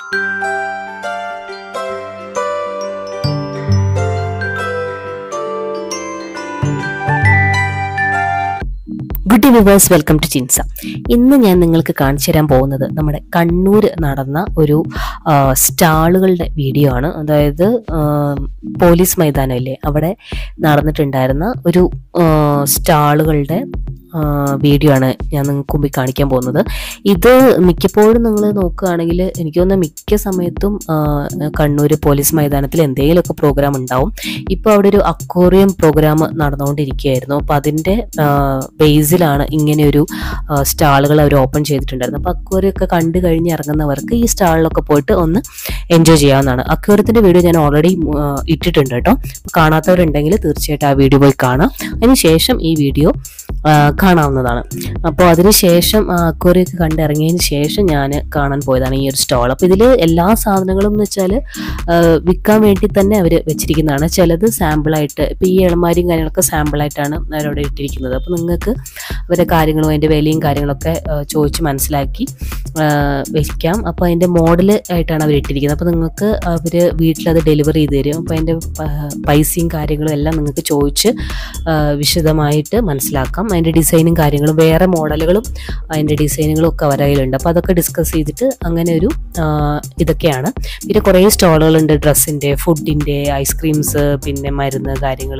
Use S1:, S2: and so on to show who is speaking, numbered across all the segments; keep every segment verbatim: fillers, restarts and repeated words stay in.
S1: Good viewers, welcome to ചിൻസ. ഇന്ന് ഞാൻ നിങ്ങൾക്ക് കാണിച്ചു തരാൻ പോകുന്നത് നമ്മുടെ കണ്ണൂർ നടന്ന ഒരു സ്റ്റാളുകളുടെ വീഡിയോ ആണ്. അതായത് പോലീസ് മൈതാനമില്ലേ, അവിടെ നടന്നിട്ടുണ്ടായിരുന്ന ഒരു സ്റ്റാളുകളുടെ വീഡിയോ ആണ് ഞാൻ നിങ്ങൾക്ക് മുമ്പിൽ കാണിക്കാൻ പോകുന്നത്. ഇത് മിക്കപ്പോഴും നിങ്ങൾ നോക്കുകയാണെങ്കിൽ എനിക്ക് തോന്നുന്ന മിക്ക സമയത്തും കണ്ണൂർ പോലീസ് മൈതാനത്തിൽ എന്തെങ്കിലുമൊക്കെ പ്രോഗ്രാം ഉണ്ടാവും. ഇപ്പോൾ അവിടെ ഒരു അക്വേറിയം പ്രോഗ്രാം നടന്നുകൊണ്ടിരിക്കുകയായിരുന്നു. അപ്പോൾ അതിൻ്റെ ബേസിലാണ് ഇങ്ങനെയൊരു സ്റ്റാളുകൾ അവർ ഓപ്പൺ ചെയ്തിട്ടുണ്ടായിരുന്നു. അപ്പോൾ അക്വേറിയം ഒക്കെ കണ്ടു കഴിഞ്ഞ് ഇറങ്ങുന്നവർക്ക് ഈ സ്റ്റാളിലൊക്കെ പോയിട്ട് ഒന്ന് എൻജോയ് ചെയ്യാവുന്നതാണ്. അക്വേറിയത്തിൻ്റെ വീഡിയോ ഞാൻ ഓൾറെഡി ഇട്ടിട്ടുണ്ട് കേട്ടോ. കാണാത്തവരുണ്ടെങ്കിൽ തീർച്ചയായിട്ടും ആ വീഡിയോ പോയി കാണാം. അതിന് ശേഷം ഈ വീഡിയോ കാണാവുന്നതാണ്. അപ്പോൾ അതിനുശേഷം അക്വേറിയൊക്കെ കണ്ടിറങ്ങിയതിന് ശേഷം ഞാൻ കാണാൻ പോയതാണ് ഈ ഒരു സ്റ്റാൾ. അപ്പോൾ ഇതിൽ എല്ലാ സാധനങ്ങളും എന്ന് വെച്ചാൽ വിൽക്കാൻ വേണ്ടി തന്നെ അവർ വെച്ചിരിക്കുന്നതാണ്. ചിലത് സാമ്പിളായിട്ട്, ഇപ്പോൾ ഈ ഇളമാരിയും കാര്യങ്ങളൊക്കെ സാമ്പിളായിട്ടാണ് അവരവിടെ ഇട്ടിരിക്കുന്നത്. അപ്പോൾ നിങ്ങൾക്ക് അവരുടെ കാര്യങ്ങളും അതിൻ്റെ വിലയും കാര്യങ്ങളൊക്കെ ചോദിച്ച് മനസ്സിലാക്കി വെക്കാം. അപ്പോൾ അതിൻ്റെ മോഡൽ ആയിട്ടാണ് അവർ ഇട്ടിരിക്കുന്നത്. അപ്പോൾ നിങ്ങൾക്ക് അവർ വീട്ടിലത് ഡെലിവറി ചെയ്ത് തരും. അപ്പോൾ അതിൻ്റെ പൈസയും കാര്യങ്ങളും എല്ലാം നിങ്ങൾക്ക് ചോദിച്ച് വിശദമായിട്ട് മനസ്സിലാക്കാം. അതിൻ്റെ ഡിസൈനും കാര്യങ്ങളും വേറെ മോഡലുകളും അതിൻ്റെ ഡിസൈനുകളും ഒക്കെ അവരയിലുണ്ട്. അപ്പോൾ അതൊക്കെ ഡിസ്കസ് ചെയ്തിട്ട് അങ്ങനെ ഒരു ഇതൊക്കെയാണ്. പിന്നെ കുറേ സ്റ്റോളുകളുണ്ട്, ഡ്രസ്സിൻ്റെ, ഫുഡിൻ്റെ, ഐസ്ക്രീംസ്, പിന്നെ മരുന്ന് കാര്യങ്ങൾ,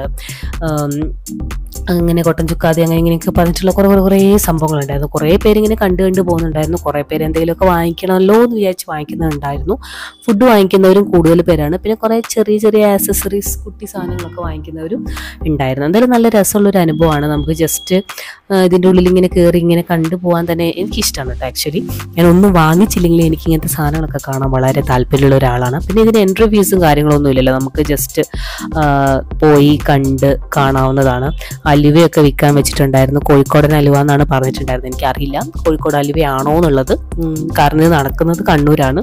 S1: അങ്ങനെ കൊട്ടൻ ചുക്കാതി അങ്ങനെ ഇങ്ങനെയൊക്കെ പറഞ്ഞിട്ടുള്ള കുറേ കുറേ കുറേ സംഭവങ്ങളുണ്ടായിരുന്നു. കുറേ പേരിങ്ങനെ കണ്ടു കണ്ടു പോകുന്നുണ്ടായിരുന്നു. കുറേ പേര് എന്തെങ്കിലുമൊക്കെ വാങ്ങിക്കണമല്ലോ എന്ന് വിചാരിച്ച് വാങ്ങിക്കുന്നുണ്ടായിരുന്നു. ഫുഡ് വാങ്ങിക്കുന്നവരും കൂടുതൽ പേരാണ്. പിന്നെ കുറേ ചെറിയ ചെറിയ ആക്സസറീസ്, കുട്ടി സാധനങ്ങളൊക്കെ വാങ്ങിക്കുന്നവരും ഉണ്ടായിരുന്നു. എന്തായാലും നല്ല രസമുള്ളൊരു അനുഭവമാണ്. നമുക്ക് ജസ്റ്റ് ഇതിൻ്റെ ഉള്ളിൽ ഇങ്ങനെ കയറി ഇങ്ങനെ കണ്ടുപോകാൻ തന്നെ എനിക്കിഷ്ടമാണ് കേട്ടോ. ആക്ച്വലി ഞാൻ ഒന്നും വാങ്ങിച്ചില്ലെങ്കിൽ എനിക്ക് ഇങ്ങനത്തെ സാധനങ്ങളൊക്കെ കാണാൻ വളരെ താല്പര്യമുള്ള ഒരാളാണ്. പിന്നെ ഇതിന് എൻട്രി ഫീസും കാര്യങ്ങളൊന്നും ഇല്ലല്ലോ, നമുക്ക് ജസ്റ്റ് പോയി കണ്ട് കാണാവുന്നതാണ്. അലുവയൊക്കെ വിൽക്കാൻ വെച്ചിട്ടുണ്ടായിരുന്നു. കോഴിക്കോടൻ അലുവ എന്നാണ് പറഞ്ഞിട്ടുണ്ടായിരുന്നത്. എനിക്കറിയില്ല കോഴിക്കോട് അലുവയാണോ എന്നുള്ളത്. കാരണം ഇത് നടക്കുന്നത് കണ്ണൂരാണ്.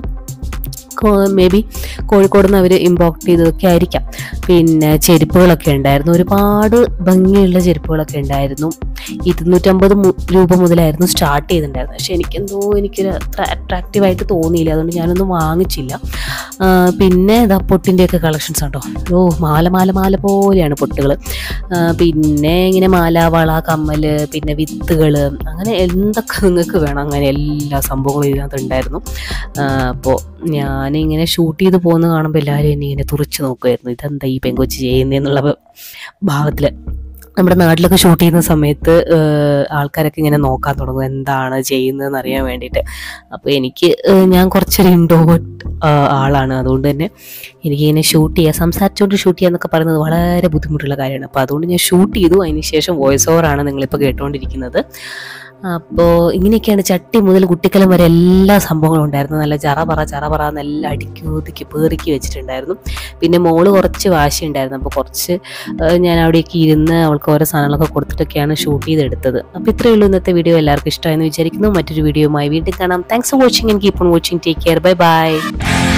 S1: മേ ബി കോഴിക്കോട് നിന്ന് അവർ ഇമ്പോർട്ട് ചെയ്തതൊക്കെ ആയിരിക്കാം. പിന്നെ ചെരുപ്പുകളൊക്കെ ഉണ്ടായിരുന്നു. ഒരുപാട് ഭംഗിയുള്ള ചെരുപ്പുകളൊക്കെ ഉണ്ടായിരുന്നു. ഇരുന്നൂറ്റമ്പത് രൂപ മുതലായിരുന്നു സ്റ്റാർട്ട് ചെയ്തിട്ടുണ്ടായിരുന്നത്. പക്ഷെ എനിക്കെന്തോ എനിക്കൊരു അത്ര അട്രാക്റ്റീവായിട്ട് തോന്നിയില്ല. അതുകൊണ്ട് ഞാനൊന്നും വാങ്ങിച്ചില്ല. പിന്നെ ഇതാ പൊട്ടിൻ്റെയൊക്കെ കളക്ഷൻസ് ഉണ്ടോ. ഓ മാല മാല മാല പോലെയാണ് പൊട്ടുകൾ. പിന്നെ ഇങ്ങനെ മാല, വള, കമ്മൽ, പിന്നെ വിത്തുകൾ, അങ്ങനെ എന്തൊക്കെ നിങ്ങൾക്ക് വേണം അങ്ങനെ എല്ലാ സംഭവങ്ങളും ഇതിനകത്ത് ഉണ്ടായിരുന്നു. അപ്പോൾ ഞാനിങ്ങനെ ഷൂട്ട് ചെയ്ത് പോകുന്ന കാണുമ്പോൾ എല്ലാവരും എന്നെ ഇങ്ങനെ തുറച്ച് നോക്കുമായിരുന്നു. ഇതെന്താ ഈ പെങ്കൊച്ച് ചെയ്യുന്നതെന്നുള്ള ഭാവത്തിൽ. നമ്മുടെ നാട്ടിലൊക്കെ ഷൂട്ട് ചെയ്യുന്ന സമയത്ത് ആൾക്കാരൊക്കെ ഇങ്ങനെ നോക്കാൻ തുടങ്ങും എന്താണ് ചെയ്യുന്നതെന്ന് അറിയാൻ വേണ്ടിയിട്ട്. അപ്പോൾ എനിക്ക് ഞാൻ കുറച്ചൊരു ഇൻട്രോവേർട്ട് ആളാണ്. അതുകൊണ്ട് തന്നെ എനിക്കിങ്ങനെ ഷൂട്ട് ചെയ്യുക, സംസാരിച്ചുകൊണ്ട് ഷൂട്ട് ചെയ്യുക എന്നൊക്കെ പറയുന്നത് വളരെ ബുദ്ധിമുട്ടുള്ള കാര്യമാണ്. അപ്പോൾ അതുകൊണ്ട് ഞാൻ ഷൂട്ട് ചെയ്തു. അതിന് ശേഷം വോയിസ് ഓവറാണ് നിങ്ങളിപ്പോൾ കേട്ടുകൊണ്ടിരിക്കുന്നത്. അപ്പോൾ ഇങ്ങനെയൊക്കെയാണ് ചട്ടി മുതൽ കുട്ടിക്കാലം വരെ എല്ലാ സംഭവങ്ങളും ഉണ്ടായിരുന്നു. നല്ല ചറ പറ ചറ പറ നല്ല അടുക്കി പേറിക്കി വെച്ചിട്ടുണ്ടായിരുന്നു. പിന്നെ മോള് കുറച്ച് വാശി ഉണ്ടായിരുന്നു. അപ്പോൾ കുറച്ച് ഞാൻ അവിടേക്ക് ഇരുന്ന് അവൾക്ക് ഓരോ സാധനങ്ങളൊക്കെ കൊടുത്തിട്ടൊക്കെയാണ് ഷൂട്ട് ചെയ്തെടുത്തത്. അപ്പോൾ ഇത്രയേ ഉള്ളൂ ഇന്നത്തെ വീഡിയോ. എല്ലാവർക്കും ഇഷ്ടമായെന്ന് വിചാരിക്കുന്നു. മറ്റൊരു വീഡിയോയുമായി വീണ്ടും കാണാം. Thanks for watching and keep on watching. Take care. Bye by.